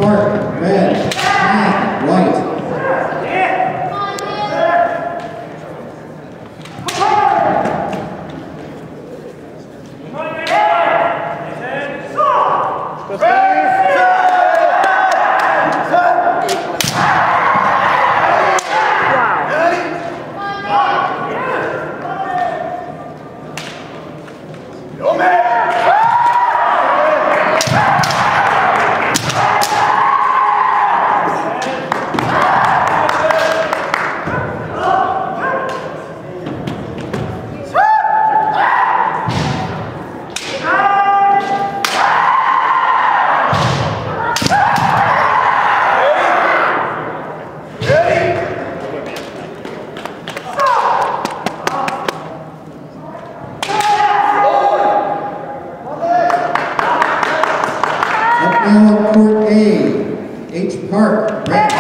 Park, red. 9, white. Now at court A, H Park, red.